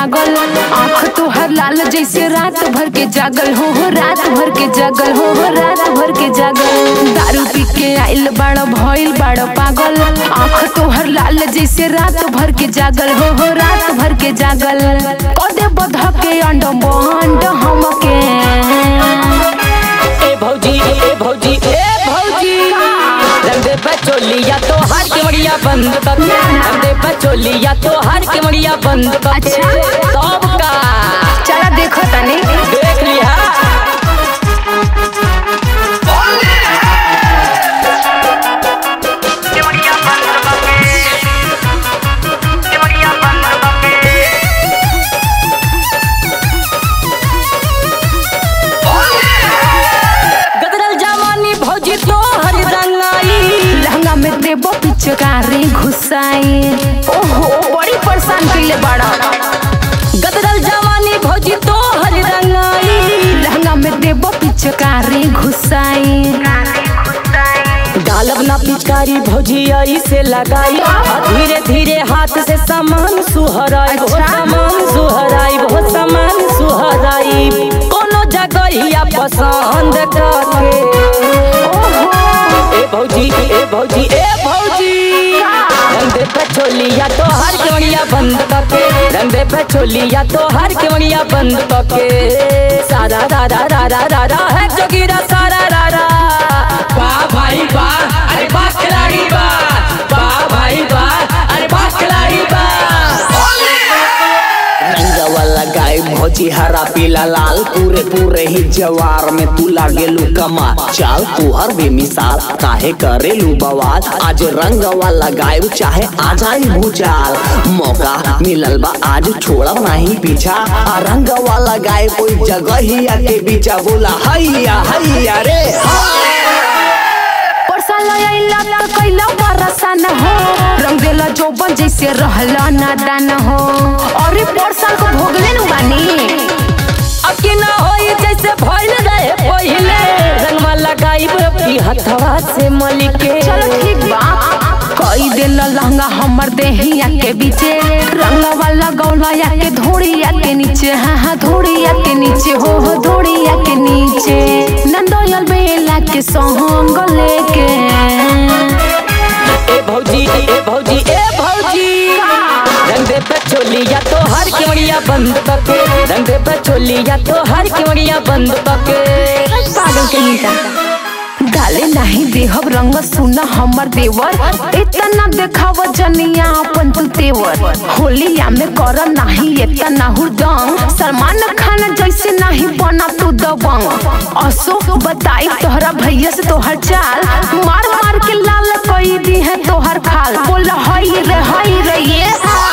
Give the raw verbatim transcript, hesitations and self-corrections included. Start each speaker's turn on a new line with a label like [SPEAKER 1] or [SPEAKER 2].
[SPEAKER 1] पागल। आँख तोहर लाल जैसे रात भर के जागल हो हो रात भर के जागल हो हो रात भर के जागल। दारू पी के आइल बाड़ो भइल बाड़ो पागल। आँख तोहर लाल जैसे रात भर के जागल हो हो रात भर के जागल। कदे बध के अंड बंड हमके
[SPEAKER 2] ए भौजी ए भौजी ए भौजी रंदे पे चोलिया तो हर के मड़िया बंद कर। रंदे पे चोलिया तो हर के मड़िया बंद कर।
[SPEAKER 1] अच्छा
[SPEAKER 2] तब का
[SPEAKER 1] चला देखो तनी
[SPEAKER 2] देख लिया।
[SPEAKER 1] पिचकारी घुसाई ओहो बड़ी परेशान कइले बाड़ा।
[SPEAKER 2] गदरल जवानी भौजी तो हर रंगाई
[SPEAKER 1] लहंगा में देबो पिचकारी घुसाई।
[SPEAKER 2] डालब ना पिचकारी भौजी आई से लगाई। धीरे धीरे हाथ से सामान सुहराई। बहुत सामान सुहराई बहुत सामान सुहराई। कोनो जगह पसंद करके ए भौजी ए भौजी ए भौजी रंदे पे चोलिया तो हर के मड़िया बंद करके। रंदे पे चोलिया तो हर के मड़िया बंद करके। सारा रा रा रा रा रा रा है जोगीरा सारा रा रा।
[SPEAKER 3] वाह भाई वाह अरे वाह खिलाड़ी वाह। वाह भाई वाह अरे वाह खिलाड़ी वाह।
[SPEAKER 4] रंग वाला गाय भौजी हरा पीला लाल पूरे पूरे ही जवार में तू लागे लू कमाल। चाल तू हर बेमिसाल काहे करे लू बवाल। आज रंग वाला गाय चाहे आ जाए भूचाल। मौका मिलल बा आज छोड़ा नहीं पीछा। आ रंग वाला गाय कोई जगह ही आके बीचा बोला हैया हैया रे।
[SPEAKER 1] न हो रंग देला जोबन जैसे रहला नादान हो। और परसाल को भोगले न बानी
[SPEAKER 2] अब की ना होई जैसे भइल रहे पहिले। रंगवा लगाई बरफी हथवा से मलिके।
[SPEAKER 1] चलो ठीक बा कई देला लहंगा हमर देहिया के बीचे। रंग वाला गौला या के धोड़िया के नीचे। हाँ हाँ धोड़िया के नीचे हो हो धोड़िया के नीचे। नंदोयल बेला के सोहंग लेके
[SPEAKER 2] ए भौजी ए भौजी ए भौजी रंदे पे चोलिया तो हर के मड़िया बंद करके। रंदे पे चोलिया तो हर के मड़िया बंद करके।
[SPEAKER 1] पागल के नीचा डाले नहीं देहब रंग सुना हमर देवर। इतना देखाव जनिया अपन तू तेवर। होलिया में कर नहीं इतना हुरदंग। सलमान खान जैसे नहीं बना तू दबंग। अशोक बताई तोहरा भैया से तोहर चाल। मार मार के लाल कई दी है तोहर खाल। बोल हई रे हई रे ये